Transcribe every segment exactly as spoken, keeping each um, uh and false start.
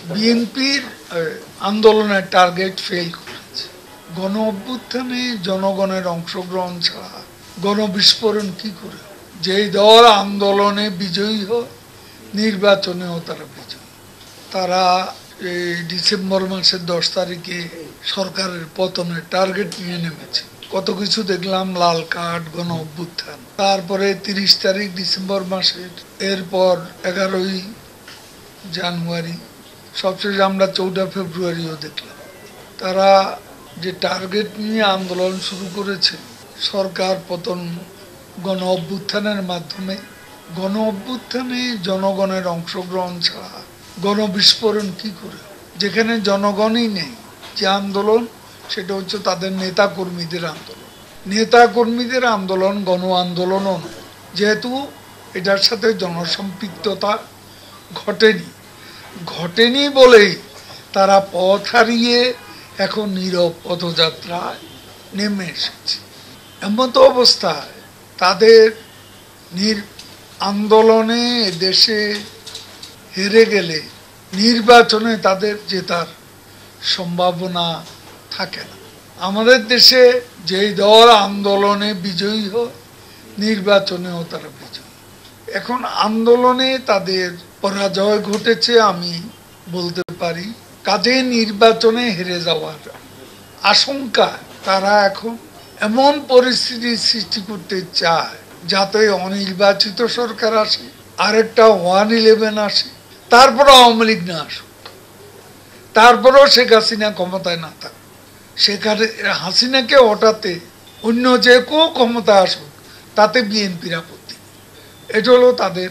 বিএনপির আন্দোলনের target fail করেছে। গণ অভ্যুত্থানে জনগণের অংশগ্রহণ ছাড়া গণবিস্ফোরণ কি করে? যেই দল আন্দোলনে বিজয়ী হয় নির্বাচনেও তারা বিজয়ী। তারা এই ডিসেম্বর মাসের দশ তারিখে সরকারের পতনের টার্গেট নিয়ে নেমেছে। কত কিছু দেখলাম, লাল কার্ড, গণ অভ্যুত্থান। তারপরে তিরিশ তারিখ ডিসেম্বর মাসের, এরপর এগারোই জানুয়ারি, সবশেষে আমরা চৌঠা ফেব্রুয়ারিও দেখলাম। তারা যে টার্গেট নিয়ে আন্দোলন শুরু করেছে সরকার পতন গণ অভ্যুত্থানের মাধ্যমে, গণ অভ্যুত্থানে জনগণের অংশগ্রহণ ছাড়া গণবিস্ফোরণ কি করে? যেখানে জনগণই নেই, যে আন্দোলন সেটা হচ্ছে তাদের নেতা কর্মীদের আন্দোলন। নেতা কর্মীদের আন্দোলন গণ আন্দোলনও নয়, যেহেতু এটার সাথে জনসম্পৃক্ততা ঘটেনি ঘটেনি বলেই তারা পথ হারিয়ে এখন নীরব পদযাত্রায় নেমে এসেছে। এমতো অবস্থায় তাদের নির আন্দোলনে দেশে হেরে গেলে নির্বাচনে তাদের জেতার সম্ভাবনা থাকে না। আমাদের দেশে যেই দল আন্দোলনে বিজয়ী হয় নির্বাচনেও তারা বিজয়ী। এখন আন্দোলনে তাদের পরাজয় ঘটেছে আমি বলতে পারি, কাজে নির্বাচনে হেরে যাওয়ার আশঙ্কা তারা এখন এমন পরিস্থিতির সৃষ্টি করতে চায় যাতে অনির্বাচিত সরকার আসে, আরেকটা ওয়ান ইলেভেন আসে, তারপর আওয়ামী লীগ না আসুক, তারপরেও শেখ হাসিনা ক্ষমতায় না থাক, শেখ হাসিনাকে হঠাতে অন্য যে কেউ ক্ষমতা আসুক তাতে বিএনপির আপত্তি। এটা হলো তাদের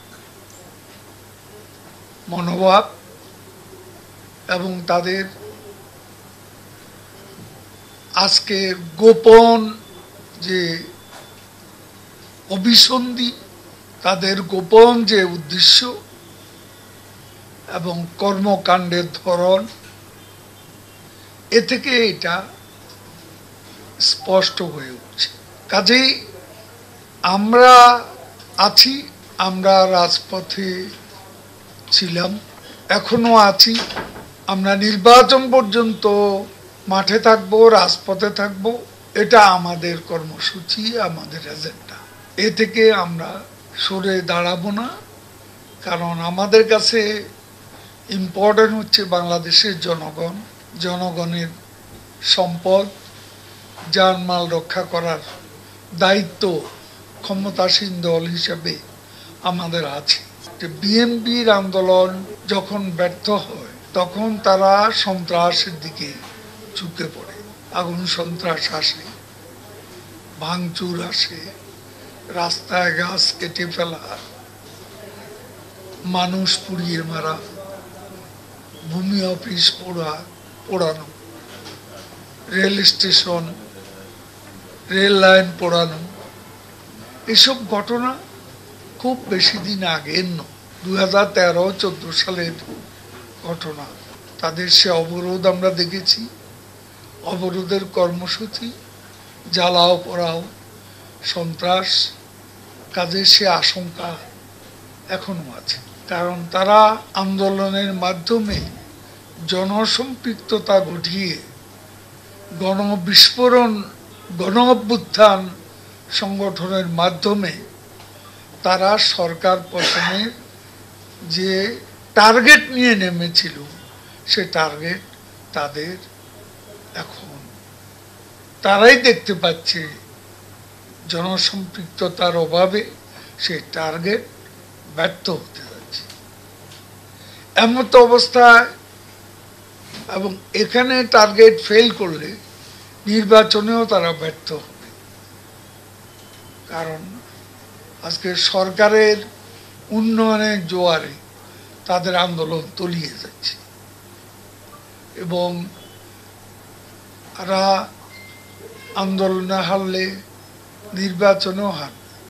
মনোভাব এবং তাদের আজকে গোপন যে অভিসন্ধি, তাদের গোপন যে উদ্দেশ্য এবং কর্মকাণ্ডের ধরন, এ থেকে এটা স্পষ্ট হয়ে উঠছে। কাজেই আমরা আছি, আমরা রাজপথে ছিলাম, এখনো আছি, আমরা নির্বাচন পর্যন্ত মাঠে থাকবো, রাজপথে থাকবো, এটা আমাদের কর্মসূচি, আমাদের এজেন্ডা। এ থেকে আমরা সরে দাঁড়াবো না, কারণ আমাদের কাছে ইম্পর্টেন্ট হচ্ছে বাংলাদেশের জনগণ, জনগণের সম্পদ, জানমাল রক্ষা করার দায়িত্ব ক্ষমতাসীন দল হিসেবে আমাদের আছে। বিএনপির আন্দোলন যখন ব্যর্থ হয় তখন তারা সন্ত্রাসের দিকে ঝুঁকে পড়ে। আগুন সন্ত্রাস আসে, ভাঙচুর আসে, রাস্তায় গাছ কেটে ফেলা, মানুষ পুড়িয়ে মারা, ভূমি অফিস পোড়া পোড়ানো, রেল স্টেশন রেল লাইন পোড়ানো, এসব ঘটনা খুব বেশি দিন আগের নয়, দুই হাজার তেরো চোদ্দ সালের ঘটনা। তাদের সে অবরোধ আমরা দেখেছি, অবরোধের কর্মসূচি, জ্বালাও পোড়াও, সন্ত্রাস, কাজে সে আশঙ্কা এখনো আছে। কারণ তারা আন্দোলনের মাধ্যমে জনসম্পৃক্ততা ঘটিয়ে গণবিস্ফোরণ, গণ অভ্যুত্থান সংগঠনের মাধ্যমে তারা সরকার পতনের যে টার্গেট নিয়ে নেমেছিল সে টার্গেট তাদের এখন তারাই দেখতে পাচ্ছে জনসম্পৃক্ততার অভাবে সেই টার্গেট ব্যর্থ হতে যাচ্ছে। এমত অবস্থায় এবং এখানে টার্গেট ফেল করলে নির্বাচনেও তারা ব্যর্থ হবে, কারণ আজকে সরকারের উন্নয়নের জোয়ারে তাদের আন্দোলন তলিয়ে যাচ্ছে এবং তারা আন্দোলনে হারলে নির্বাচনেও হারবে।